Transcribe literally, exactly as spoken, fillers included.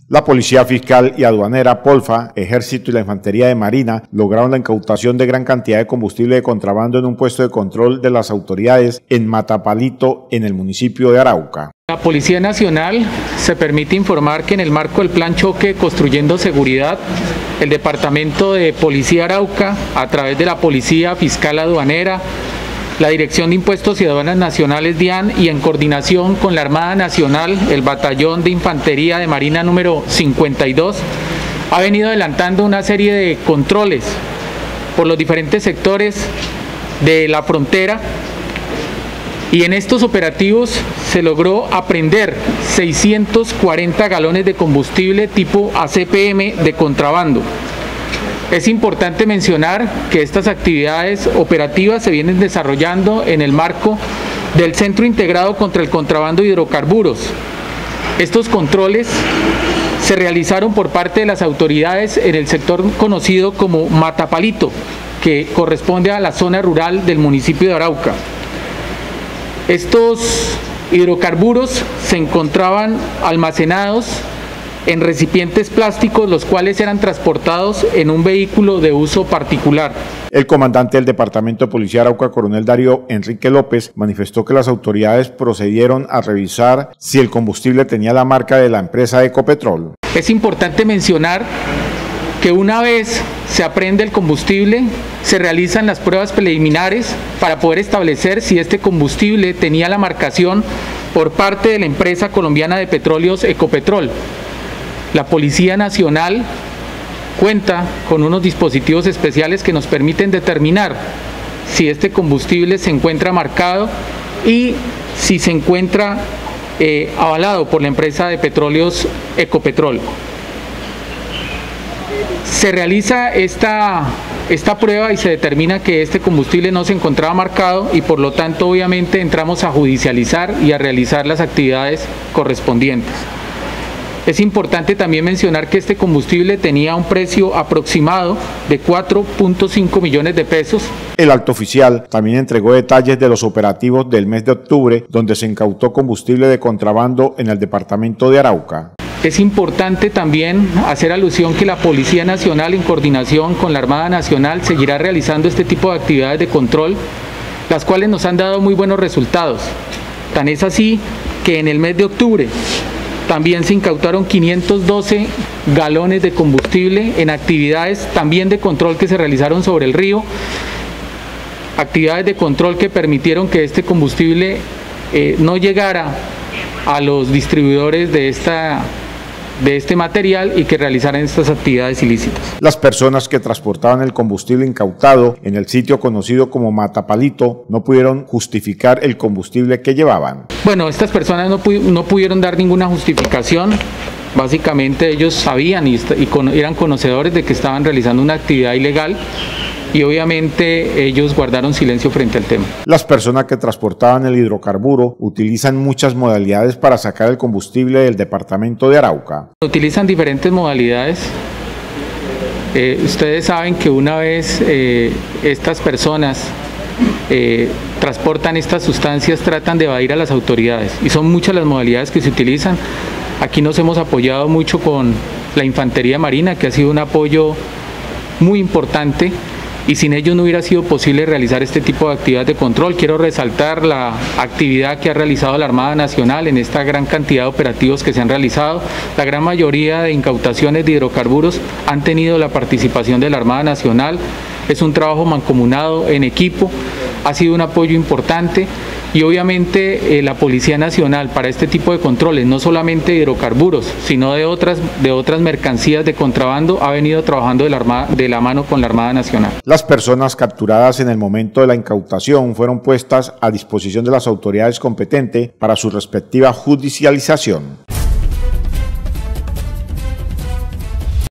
La Policía Fiscal y Aduanera, Polfa, Ejército y la Infantería de Marina lograron la incautación de gran cantidad de combustible de contrabando en un puesto de control de las autoridades en Matapalito, en el municipio de Arauca. La Policía Nacional se permite informar que en el marco del Plan Choque Construyendo Seguridad, el Departamento de Policía Arauca, a través de la Policía Fiscal Aduanera, la Dirección de Impuestos y Aduanas Nacionales DIAN y en coordinación con la Armada Nacional, el Batallón de Infantería de Marina número cincuenta y dos, ha venido adelantando una serie de controles por los diferentes sectores de la frontera, y en estos operativos se logró apreender seiscientos cuarenta galones de combustible tipo A C P M de contrabando. Es importante mencionar que estas actividades operativas se vienen desarrollando en el marco del Centro Integrado contra el Contrabando de Hidrocarburos. Estos controles se realizaron por parte de las autoridades en el sector conocido como Matapalito, que corresponde a la zona rural del municipio de Arauca. Estos hidrocarburos se encontraban almacenados en recipientes plásticos, los cuales eran transportados en un vehículo de uso particular. El comandante del Departamento de Policía de Arauca, coronel Darío Enrique López, manifestó que las autoridades procedieron a revisar si el combustible tenía la marca de la empresa Ecopetrol. Es importante mencionar que una vez se apreende el combustible, se realizan las pruebas preliminares para poder establecer si este combustible tenía la marcación por parte de la empresa colombiana de petróleos Ecopetrol. La Policía Nacional cuenta con unos dispositivos especiales que nos permiten determinar si este combustible se encuentra marcado y si se encuentra eh, avalado por la empresa de petróleos Ecopetrol. Se realiza esta, esta prueba y se determina que este combustible no se encontraba marcado y por lo tanto obviamente entramos a judicializar y a realizar las actividades correspondientes. Es importante también mencionar que este combustible tenía un precio aproximado de cuatro punto cinco millones de pesos. El alto oficial también entregó detalles de los operativos del mes de octubre, donde se incautó combustible de contrabando en el departamento de Arauca. Es importante también hacer alusión que la Policía Nacional, en coordinación con la Armada Nacional, seguirá realizando este tipo de actividades de control, las cuales nos han dado muy buenos resultados. Tan es así que en el mes de octubre también se incautaron quinientos doce galones de combustible en actividades también de control que se realizaron sobre el río, actividades de control que permitieron que este combustible eh, no llegara a los distribuidores de esta de este material y que realizaran estas actividades ilícitas. Las personas que transportaban el combustible incautado en el sitio conocido como Matapalito no pudieron justificar el combustible que llevaban. Bueno, estas personas no, pu no pudieron dar ninguna justificación. Básicamente ellos sabían y, y con eran conocedores de que estaban realizando una actividad ilegal y obviamente ellos guardaron silencio frente al tema. Las personas que transportaban el hidrocarburo utilizan muchas modalidades para sacar el combustible del departamento de Arauca. Utilizan diferentes modalidades. Eh, ustedes saben que una vez eh, estas personas eh, transportan estas sustancias, tratan de evadir a las autoridades y son muchas las modalidades que se utilizan. Aquí nos hemos apoyado mucho con la Infantería Marina, que ha sido un apoyo muy importante, y sin ellos no hubiera sido posible realizar este tipo de actividades de control. Quiero resaltar la actividad que ha realizado la Armada Nacional en esta gran cantidad de operativos que se han realizado. La gran mayoría de incautaciones de hidrocarburos han tenido la participación de la Armada Nacional. Es un trabajo mancomunado en equipo, ha sido un apoyo importante. Y obviamente eh, la Policía Nacional para este tipo de controles, no solamente de hidrocarburos, sino de otras, de otras mercancías de contrabando, ha venido trabajando de la, Armada, de la mano con la Armada Nacional. Las personas capturadas en el momento de la incautación fueron puestas a disposición de las autoridades competentes para su respectiva judicialización.